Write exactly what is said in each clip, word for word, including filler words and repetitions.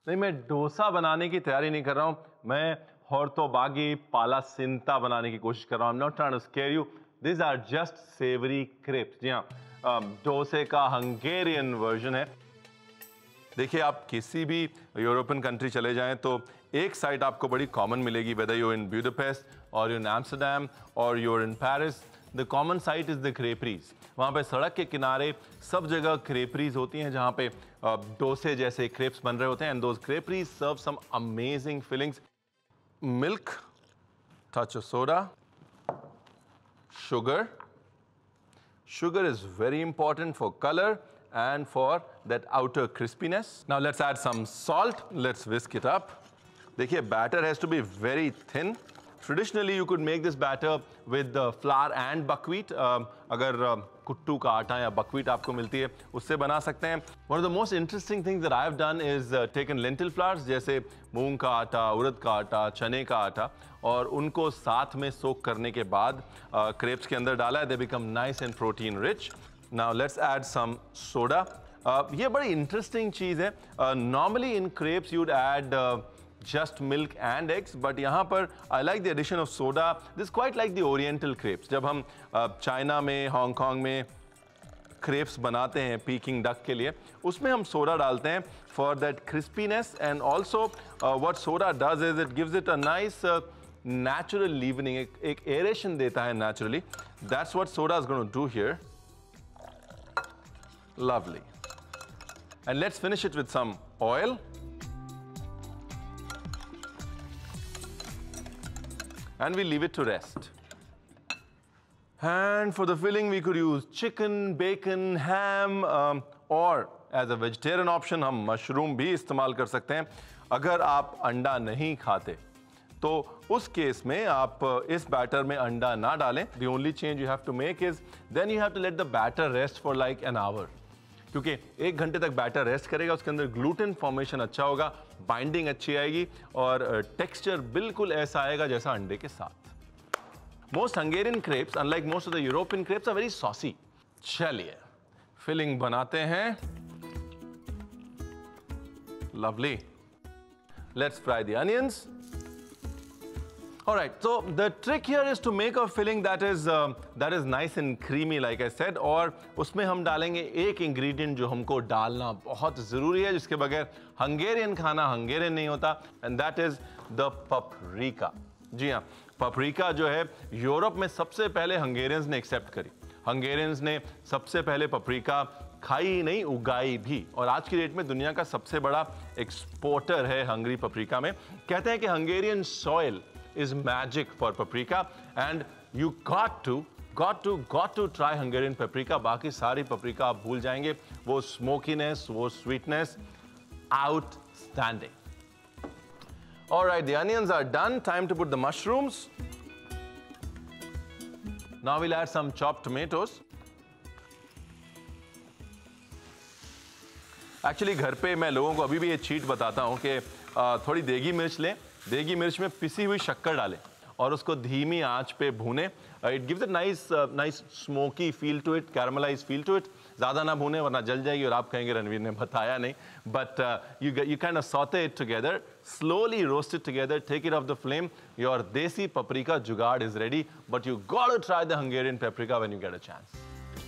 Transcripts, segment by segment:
नहीं, मैं डोसा बनाने की तैयारी नहीं कर रहा हूं, मैं हॉर्तोबागी पालासिंता बनाने की कोशिश कर रहा हूं। I'm not trying to scare you. These are just savory crepes. जी हाँ, डोसे का हंगेरियन वर्जन है। देखिए, आप किसी भी यूरोपियन कंट्री चले जाएं तो एक साइट आपको बड़ी कॉमन मिलेगी, वेदर यू इन बुडापेस्ट और यू इन एम्स्टर्डम और you in Paris. The common sight is the crêperies. वहाँ पे सड़क के किनारे सब जगह क्रेपरीज होती हैं जहाँ पे डोसे जैसे क्रेप्स बन रहे होते हैं, and those crêperies serve some amazing fillings. Milk, touch of soda, sugar. Sugar is very important for color and for that outer crispiness. Now let's add some salt. Let's whisk it up. देखिए, batter has to be very thin. Traditionally, you could make this batter with the flour and buckwheat. Uh, अगर uh, कुट्टू का आटा या buckwheat आपको मिलती है, उससे बना सकते हैं. One of the most interesting things that I have done is uh, taken lentil flours, जैसे मूंग का आटा, उड़द का आटा, चने का आटा, और उनको साथ में सोक करने के बाद क्रेप्स uh, के अंदर डाला है. They become nice and protein rich. Now let's add some soda. Uh, ये बड़ी interesting चीज़ है. Uh, normally in crepes you'd add uh, just milk and eggs, but यहाँ पर I like the addition of soda. This is quite like the Oriental crepes. जब हम China uh, में, Hong Kong में crepes बनाते हैं पीकिंग डक के लिए, उसमें हम सोडा डालते हैं for that crispiness, and also uh, what soda does is it gives it a nice uh, natural leavening. एक, एक aeration देता है naturally. That's what soda is going to do here. Lovely. And let's finish it with some oil. And we leave it to rest. And for the filling, we could use chicken, bacon, ham, um, or as a vegetarian option, हम mushroom भी इस्तेमाल कर सकते हैं. अगर आप अंडा नहीं खाते, तो उस केस में आप इस बैटर में अंडा ना डालें. The only change you have to make is then you have to let the batter rest for like an hour. क्योंकि एक घंटे तक बैटर रेस्ट करेगा, उसके अंदर ग्लूटेन फॉर्मेशन अच्छा होगा, बाइंडिंग अच्छी आएगी और टेक्सचर बिल्कुल ऐसा आएगा जैसा अंडे के साथ. Most Hungarian crepes, unlike most of the European crepes, are very saucy. चलिए फिलिंग बनाते हैं. Lovely. Let's fry the onions. Alright, so the trick here is to make a filling that is uh, that is nice and creamy, like I said, और उसमें हम डालेंगे एक ingredient जो हमको डालना बहुत ज़रूरी है, जिसके बगैर हंगेरियन खाना हंगेरियन नहीं होता, and that is the paprika. जी हाँ, paprika जो है यूरोप में सबसे पहले हंगेरियंस ने एक्सेप्ट करी. हंगेरियंस ने सबसे पहले paprika खाई नहीं, उगाई भी, और आज की डेट में दुनिया का सबसे बड़ा एक्सपोर्टर है हंगरी paprika में. कहते हैं कि Hungarian soil is magic for paprika, and you got to got to got to try Hungarian paprika. बाकी सारी paprika आप भूल जाएंगे. वो smokiness, वो sweetness, outstanding. All right, the onions are done. Time to put the mushrooms. Now we'll add some chopped tomatoes. Actually घर पे मैं लोगों को अभी भी ये चीट बताता हूँ कि थोड़ी देगी मिर्च लें, देगी मिर्च में पिसी हुई शक्कर डालें और उसको धीमी आंच पे भूनें. It gives a nice nice smoky feel to it, caramelise feel to it. ज़्यादा ना भूनें वरना जल जाएगी और आप कहेंगे रणवीर ने बताया नहीं. But you you kind of sauté it together, slowly roast it together, take it off the flame. Your desi paprika jugaad is ready, but you got to try the Hungarian paprika when you get a chance.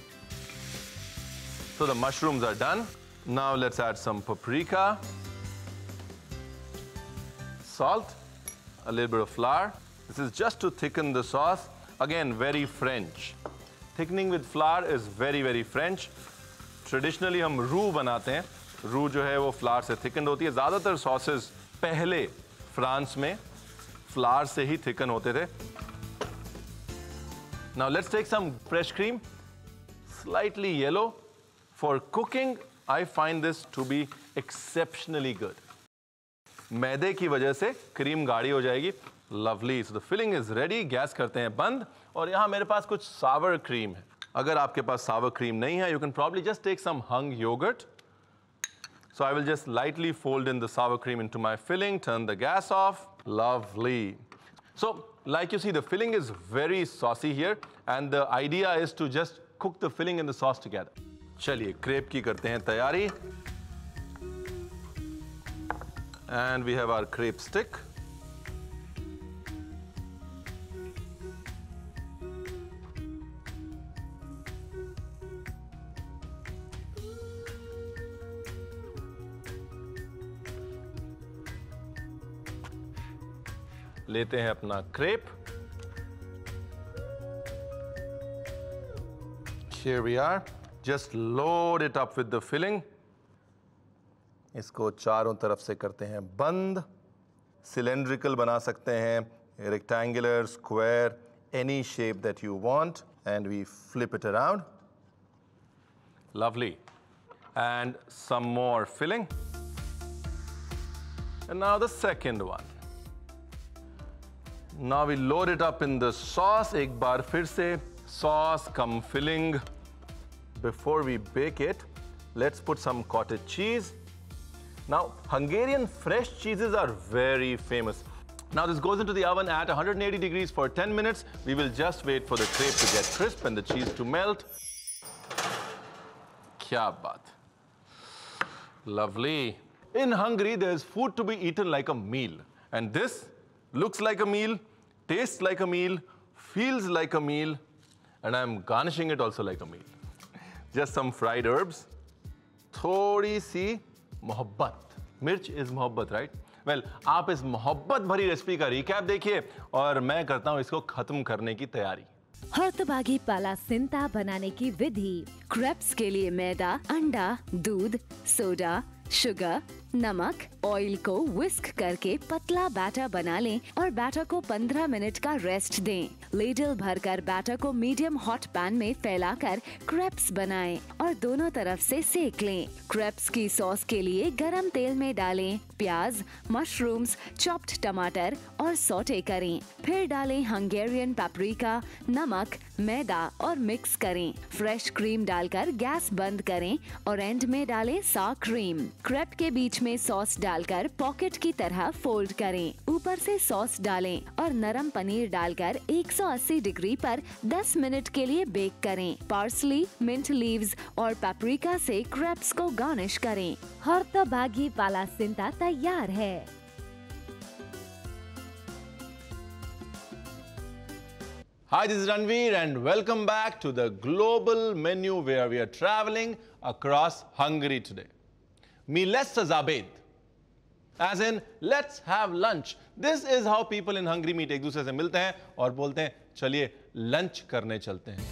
So the mushrooms are done. Now let's add some paprika. Salt, a little bit of flour. This is just to thicken the sauce. Again, very French. Thickening with flour is very, very French. Traditionally, हम roux बनाते हैं. roux जो है वो flour से thickened होती है. ज़्यादातर sauces पहले फ्रांस में flour से ही thicken होते थे. Now let's take some fresh cream. Slightly yellow. For cooking, I find this to be exceptionally good. मैदे की वजह से क्रीम गाढ़ी हो जाएगी. Lovely. So the filling is ready. Gas करते हैं बंद. और यहाँ मेरे पास कुछ सावर क्रीम है. अगर आपके पास सावर क्रीम नहीं है, you can probably just take some hung yogurt. So I will just lightly fold in the sour cream into my filling. Turn the gas off. Lovely. So like you see, the filling is very saucy here, and the idea is to just cook the filling and the sauce together. चलिए crepe की करते हैं तैयारी. And we have our crepe stick. लेते हैं अपना crepe. Here we are. Just load it up with the filling. इसको चारों तरफ से करते हैं बंद. Cylindrical बना सकते हैं, rectangular, square, any shape that you want, and we flip it around. Lovely. And some more filling. And now the second one. Now we load it up in the sauce. एक बार फिर से sauce come filling. Before we bake it, let's put some cottage cheese. Now, Hungarian fresh cheeses are very famous. Now this goes into the oven at one hundred eighty degrees for ten minutes. We will just wait for the crepe to get crisp and the cheese to melt. Kya baat. Lovely. In Hungary, there's food to be eaten like a meal. And this looks like a meal, tastes like a meal, feels like a meal, and I'm garnishing it also like a meal. Just some fried herbs. थोड़ी सी मोहब्बत. मिर्च is मोहब्बत, right? Well, आप इस मोहब्बत भरी recipe का recap देखिए और मैं करता हूं इसको खत्म करने की तैयारी. हर्तबागी पालासिंता बनाने की विधि. क्रेप्स के लिए मैदा, अंडा, दूध, सोडा, शुगर, नमक, ऑयल को विस्क करके पतला बैटर बना लें और बैटर को पंद्रह मिनट का रेस्ट दें. लेडल भरकर बैटर को मीडियम हॉट पैन में फैलाकर क्रेप्स बनाएं और दोनों तरफ से सेक लें. क्रेप्स की सॉस के लिए गरम तेल में डालें प्याज, मशरूम्स, चॉप्ड टमाटर और सौटे करें. फिर डालें हंगेरियन पेपरिका, नमक, मैदा और मिक्स करें. फ्रेश क्रीम डालकर गैस बंद करें और एंड में डालें सार क्रीम. क्रेप के बीच में सॉस डालकर पॉकेट की तरह फोल्ड करें. ऊपर से सॉस डालें और नरम पनीर डालकर एक सौ अस्सी डिग्री पर दस मिनट के लिए बेक करें. पार्सली, मिंट लीव्स और पेपरिका से क्रेप्स को गार्निश करें. हर्तबागी पालासिंता तैयार है. Hi, this is Ranveer and welcome back to the global menu where we are traveling across Hungary today. Mi lesta zabed. As in, let's have lunch. This is how people in Hungary meet. एक दूसरे से मिलते हैं और बोलते हैं चलिए lunch करने चलते हैं.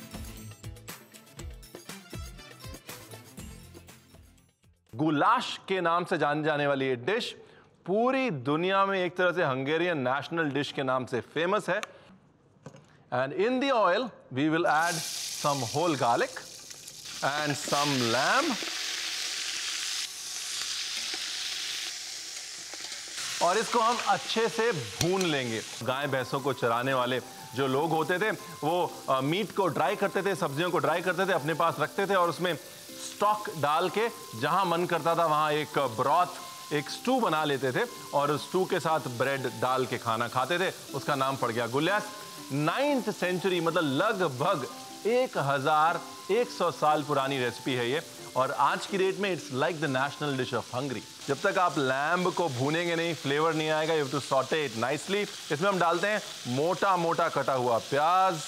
गुलाश के नाम से जानी जाने वाली ये डिश पूरी दुनिया में एक तरह से हंगेरियन नेशनल डिश के नाम से फेमस है. And in the oil, we will add some whole garlic and some lamb. और इसको हम अच्छे से भून लेंगे. गाय भैंसों को चराने वाले जो लोग होते थे वो मीट को ड्राई करते थे, सब्जियों को ड्राई करते थे, अपने पास रखते थे और उसमें स्टॉक डाल के जहां मन करता था वहां एक ब्रॉथ, एक स्टू बना लेते थे और स्टू के साथ ब्रेड डाल के खाना खाते थे. उसका नाम पड़ गया गुल्याश. नाइन्थ सेंचुरी मतलब लगभग एक हजार एक सौ साल पुरानी रेसिपी है ये और आज की डेट में it's like the national dish of Hungary. जब तक आप लैम्ब को भूनेंगे नहीं, फ्लेवर नहीं आएगा. You have to sauté it nicely. इसमें हम डालते हैं मोटा मोटा कटा हुआ प्याज,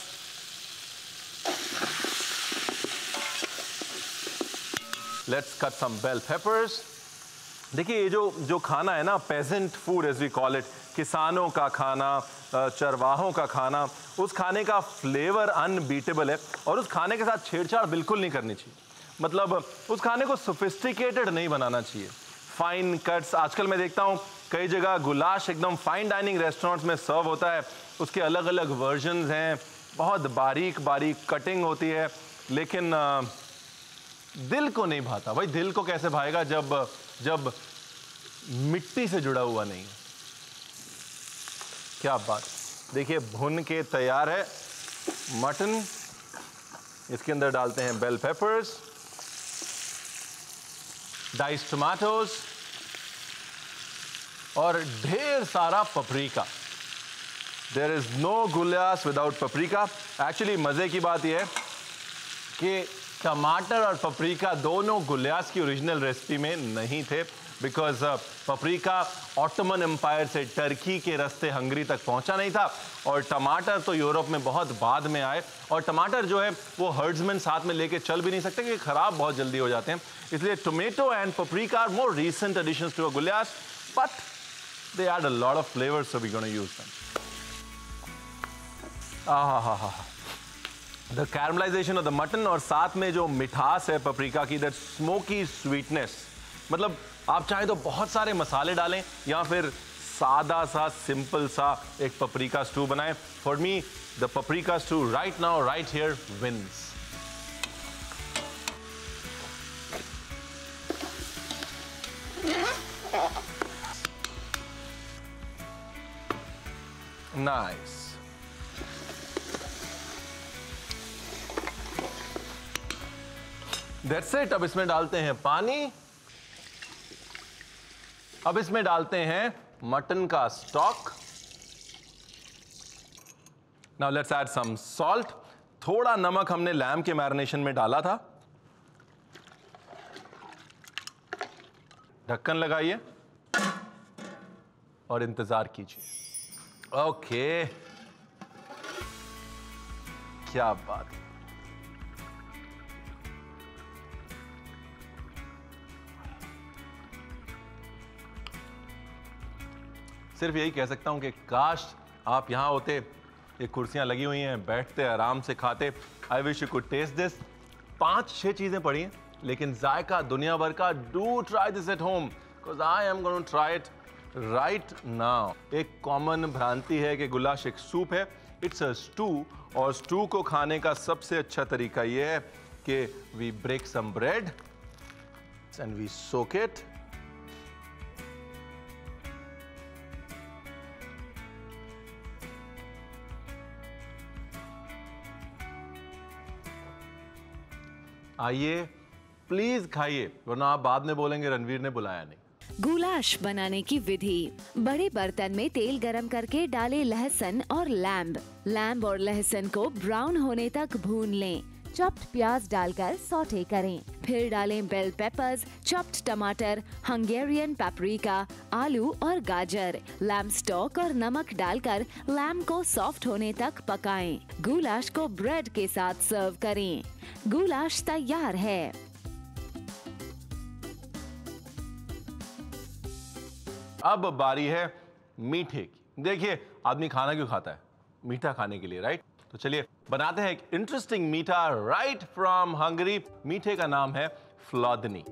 let's cut some bell peppers. देखिए ये जो जो खाना है ना, peasant food as we call it, किसानों का खाना, चरवाहों का खाना, उस खाने का फ्लेवर अनबीटेबल है और उस खाने के साथ छेड़छाड़ बिल्कुल नहीं करनी चाहिए. मतलब उस खाने को सोफिस्टिकेटेड नहीं बनाना चाहिए. फाइन कट्स, आजकल मैं देखता हूँ कई जगह गुलाश एकदम फाइन डाइनिंग रेस्टोरेंट्स में सर्व होता है. उसके अलग अलग वर्जन्स हैं, बहुत बारीक बारीक कटिंग होती है, लेकिन दिल को नहीं भाता. भाई दिल को कैसे भाएगा जब जब मिट्टी से जुड़ा हुआ नहीं. क्या बात. देखिए भुन के तैयार है मटन. इसके अंदर डालते हैं बेल पेपर्स, डाइस्ड टमाटोज और ढेर सारा paprika. There is no goulash without paprika. Actually मजे की बात यह है कि टमाटर और पपरिका दोनों गुल्याश की ओरिजिनल रेसिपी में नहीं थे. बिकॉज पपरिका ऑटोमन एम्पायर से टर्की के रास्ते हंगरी तक पहुंचा नहीं था, और टमाटर तो यूरोप में बहुत बाद में आए, और टमाटर जो है वो हर्ड्समैन साथ में लेके चल भी नहीं सकते क्योंकि खराब बहुत जल्दी हो जाते हैं, इसलिए tomato and paprika are more recent additions to a goulash, but they add a lot of flavors, so we're going to use them. आहा, the caramelization of the mutton और साथ में जो मिठास है पपरिका की, that smoky sweetness, मतलब आप चाहे तो बहुत सारे मसाले डालें या फिर सादा सा सिंपल सा एक पपरिका स्टू बनाएं. For me the paprika stew right now right here wins. Nice. That's it. अब इसमें डालते हैं पानी. अब इसमें डालते हैं मटन का stock. Now let's add some salt. थोड़ा नमक हमने लैम के मैरिनेशन में डाला था. ढक्कन लगाइए और इंतजार कीजिए. ओके, क्या बात है. सिर्फ यही कह सकता हूं कि काश आप यहां होते. ये कुर्सियां लगी हुई हैं, बैठते आराम से खाते. I wish you could taste this. पांच छह चीजें पड़ी हैं लेकिन जायका दुनिया भर का. Do try this at home because I am going to try it right now. एक कॉमन भ्रांति है कि गुलाश एक सूप है. इट्स अ स्टू, और स्टू को खाने का सबसे अच्छा तरीका यह है कि we break some bread and we soak it. आइए प्लीज खाइए, वरना आप बाद में बोलेंगे रणवीर ने बुलाया नहीं. गुलाश बनाने की विधि. बड़े बर्तन में तेल गरम करके डालें लहसुन और लैम्ब. लैम्ब और लहसुन को ब्राउन होने तक भून लें. चॉप्ड प्याज डालकर सौटे करें. फिर डालें बेल पेपर्स, चॉप्ड टमाटर, हंगेरियन पेपरिका, आलू और गाजर. लैम्ब स्टॉक और नमक डालकर लैम्ब को सॉफ्ट होने तक पकाएं. गुलाश को ब्रेड के साथ सर्व करें. गुलाश तैयार है. अब बारी है मीठे की. देखिए, आदमी खाना क्यों खाता है? मीठा खाने के लिए, राइट? तो चलिए बनाते हैं एक इंटरेस्टिंग मीठा राइट फ्रॉम हंगरी. मीठे का नाम है फ्लोदनी.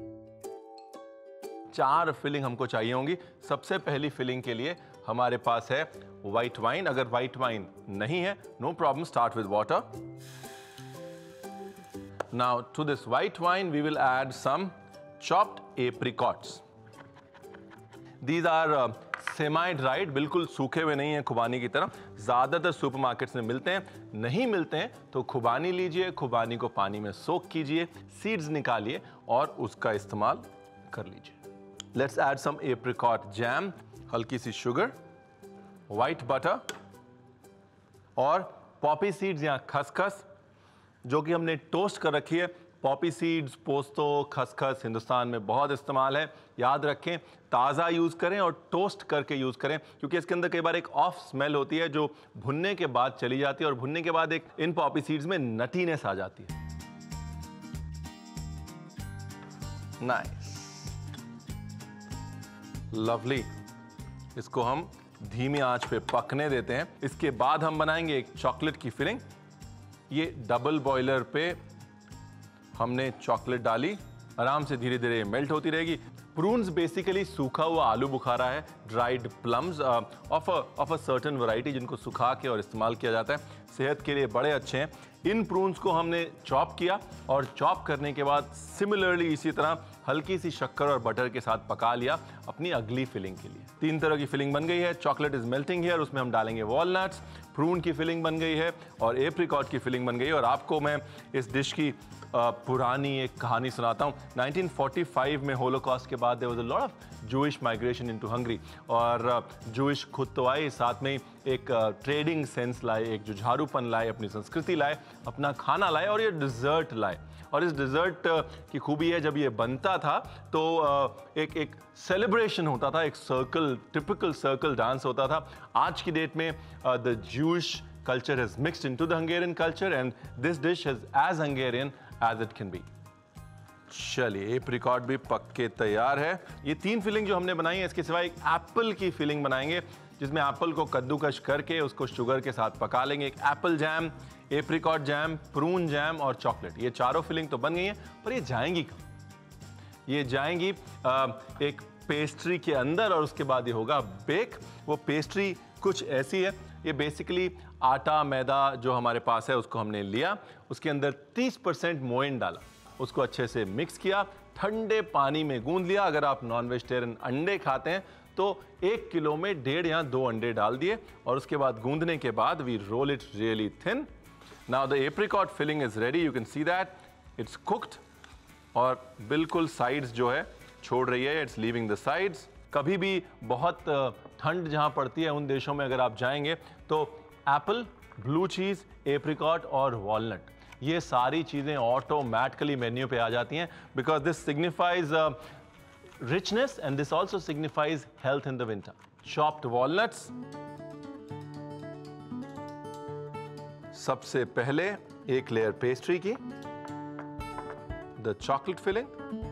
चार फिलिंग हमको चाहिए होंगी. सबसे पहली फिलिंग के लिए हमारे पास है व्हाइट वाइन. अगर व्हाइट वाइन नहीं है, no problem, start with water. Now to this white wine we will add some chopped apricots. These are semi dried, बिल्कुल सूखे हुए नहीं हैं खुबानी की तरह. ज़्यादातर सुपरमार्केट्स में मिलते हैं. नहीं मिलते हैं तो खुबानी लीजिए, खुबानी को पानी में सोक कीजिए, सीड्स निकालिए और उसका इस्तेमाल कर लीजिए. Let's add some apricot jam, हल्की सी शुगर, वाइट बटर और पॉपी सीड्स या खसखस जो कि हमने टोस्ट कर रखी है. पॉपी सीड्स, पोस्तो, खसखस हिंदुस्तान में बहुत इस्तेमाल है. याद रखें, ताज़ा यूज़ करें और टोस्ट करके यूज़ करें क्योंकि इसके अंदर कई बार एक ऑफ स्मेल होती है जो भुनने के बाद चली जाती है, और भुनने के बाद एक इन पॉपी सीड्स में नटीनेस आ जाती है. Nice, lovely. इसको हम धीमी आंच पे पकने देते हैं. इसके बाद हम बनाएंगे एक चॉकलेट की फिलिंग. ये डबल बॉयलर पे हमने चॉकलेट डाली, आराम से धीरे धीरे मेल्ट होती रहेगी. प्रून्स बेसिकली सूखा हुआ आलू बुखारा है, dried plums of of a certain variety जिनको सुखा के और इस्तेमाल किया जाता है. सेहत के लिए बड़े अच्छे हैं. इन प्रून्स को हमने चॉप किया और चॉप करने के बाद सिमिलरली इसी तरह हल्की सी शक्कर और बटर के साथ पका लिया अपनी अगली फिलिंग के लिए. तीन तरह की फिलिंग बन गई है. चॉकलेट इज मेल्टिंग हियर, उसमें हम डालेंगे वॉलनट्स. प्रून की फिलिंग बन गई है और एप्रिकॉट की फिलिंग बन गई है. और आपको मैं इस डिश की आ, पुरानी एक कहानी सुनाता हूँ. नाइनटीन फोर्टी फाइव में होलोकॉस्ट के बाद there was a lot of Jewish migration into Hungary, और जूइश खुद तो आए, साथ में एक ट्रेडिंग सेंस लाए, एक जुझारूपन लाए, अपनी संस्कृति लाए, अपना खाना लाए और ये डिज़र्ट लाए। और इस डिज़र्ट की खूबी है, जब ये बनता था तो एक एक सेलिब्रेशन होता था, एक सर्कल, टिपिकल सर्कल डांस होता था। आज की डेट में the Jewish culture has mixed into the Hungarian culture and this dish is as Hungarian as it can be. चलिए एप्रिकॉट भी पक के तैयार है। ये तीन फिलिंग जो हमने बनाई है, इसके सिवा एक एप्पल की फिलिंग बनाएंगे जिसमें एप्पल को कद्दूकश करके उसको शुगर के साथ पका लेंगे। एक apple jam, apricot jam, prune jam और चॉकलेट, ये चारों फिलिंग तो बन गई हैं, पर ये जाएंगी कहाँ? ये जाएंगी आ, एक पेस्ट्री के अंदर और उसके बाद ये होगा बेक। वो पेस्ट्री कुछ ऐसी है, ये बेसिकली आटा मैदा जो हमारे पास है उसको हमने लिया, उसके अंदर तीस परसेंट मोइन डाला, उसको अच्छे से मिक्स किया, ठंडे पानी में गूंद लिया। अगर आप नॉन वेजिटेरियन अंडे खाते हैं तो एक किलो में डेढ़ या दो अंडे डाल दिए और उसके बाद गूंदने के बाद we roll it really thin. Now the apricot filling is ready, you can see that it's cooked और बिल्कुल साइड्स जो है छोड़ रही है, इट्स लीविंग द साइड्स। कभी भी बहुत ठंड जहां पड़ती है उन देशों में अगर आप जाएंगे तो एप्पल, ब्लू चीज, एप्रिकॉट और वॉलनट, ये सारी चीजें ऑटोमेटिकली मेन्यू पे आ जाती हैं, because this signifies richness and this also signifies health in the winter. Chopped walnuts. सबसे पहले एक लेयर पेस्ट्री की, the chocolate filling.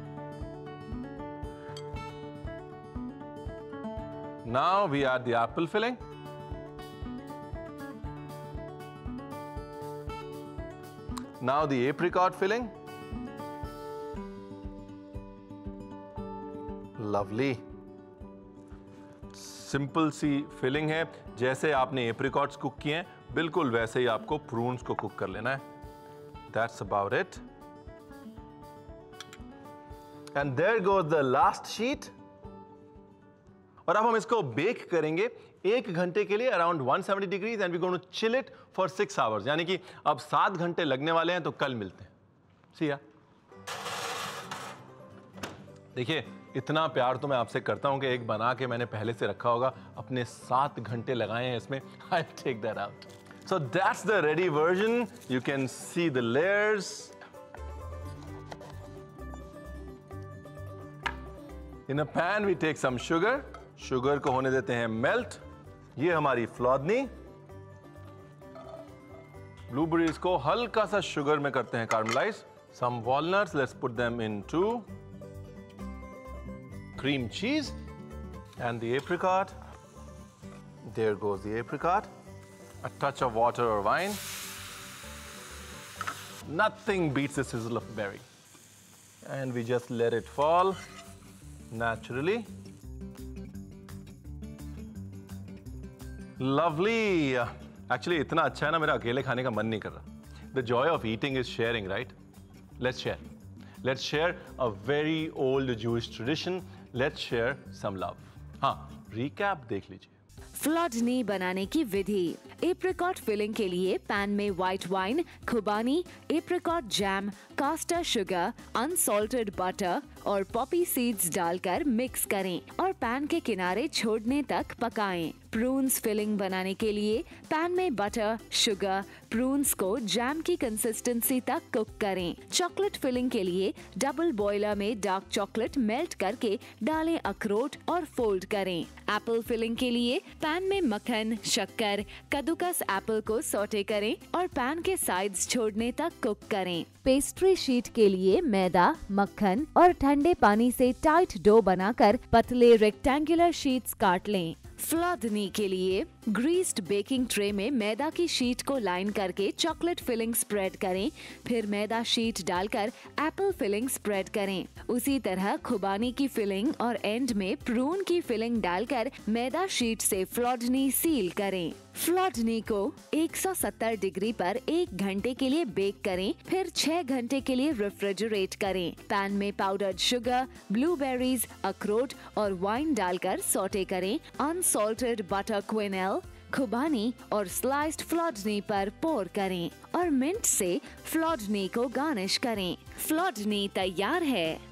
Now we add the apple filling. Now the apricot filling. Lovely. Simple सी filling है, जैसे आपने apricots cook किए हैं बिल्कुल वैसे ही आपको प्रून्स को कुक कर लेना है। That's about it. And there goes the last sheet. और अब हम इसको बेक करेंगे एक घंटे के लिए around one seventy degrees and we going to chill it for six hours, यानी कि अब सात घंटे लगने वाले हैं, तो कल मिलते हैं। सी या। देखिए इतना प्यार तो मैं आपसे करता हूं कि एक बना के मैंने पहले से रखा होगा, अपने सात घंटे लगाए हैं इसमें। I take that out. So that's the ready version, you can see the layers. In a pan we take some sugar, sugar को होने देते हैं मेल्ट। ये हमारी फ्लॉदनी, ब्लूबेरीज को हल्का सा शुगर में करते हैं caramelise. Some walnuts, let's put them into cream cheese and the apricot. There goes the apricot. A touch of water or wine. Nothing beats the sizzle of berry. And we just let it fall naturally. Lovely. Actually इतना अच्छा है ना, मेरा अकेले खाने का मन नहीं कर रहा। The joy of eating is sharing, right? Let's share. Let's share a very old Jewish tradition. Let's share some love. हाँ, recap देख लीजिए। फ्लॉडनी बनाने की विधि। एप्रिकॉट फिलिंग के लिए पैन में व्हाइट वाइन, खुबानी, apricot jam, caster sugar, unsalted butter और पॉपी सीड्स डालकर मिक्स करें और पैन के किनारे छोड़ने तक पकाएं। प्रून्स फिलिंग बनाने के लिए पैन में बटर, शुगर, प्रून्स को जैम की कंसिस्टेंसी तक कुक करें। चॉकलेट फिलिंग के लिए डबल बॉयलर में डार्क चॉकलेट मेल्ट करके डालें अखरोट और फोल्ड करें। एप्पल फिलिंग के लिए पैन में मक्खन, शक्कर, कद्दूकस एप्पल को सौटे करें और पैन के साइड्स छोड़ने तक कुक करें। पेस्ट्री शीट के लिए मैदा, मक्खन और ठंडे पानी से टाइट डो बनाकर पतले रेक्टेंगुलर शीट्स काट लें। फ्लॉडनी के लिए ग्रीस्ड बेकिंग ट्रे में मैदा की शीट को लाइन करके चॉकलेट फिलिंग स्प्रेड करें, फिर मैदा शीट डालकर एप्पल फिलिंग स्प्रेड करें। उसी तरह खुबानी की फिलिंग और एंड में प्रून की फिलिंग डालकर मैदा शीट से फ्लॉडनी सील करें। फ्लॉडनी को एक सौ सत्तर डिग्री पर एक घंटे के लिए बेक करें, फिर छह घंटे के लिए रेफ्रिजरेट करें। पैन में पाउडर्ड शुगर, ब्लूबेरीज, अखरोट और वाइन डालकर सौटे करें। अनसॉल्टेड बटर क्विनेल, खुबानी और स्लाइस्ड फ्लॉडनी पर पोर करें और मिंट से फ्लॉडनी को गार्निश करें। फ्लॉडनी तैयार है।